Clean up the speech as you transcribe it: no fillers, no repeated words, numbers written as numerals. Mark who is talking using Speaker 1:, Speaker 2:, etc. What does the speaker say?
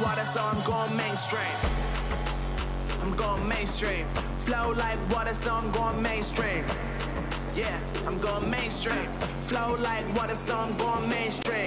Speaker 1: water, so I'm going mainstream. I'm going mainstream. Flow like water, so I'm going mainstream. Yeah, I'm going mainstream. Flow like water, so I'm going mainstream.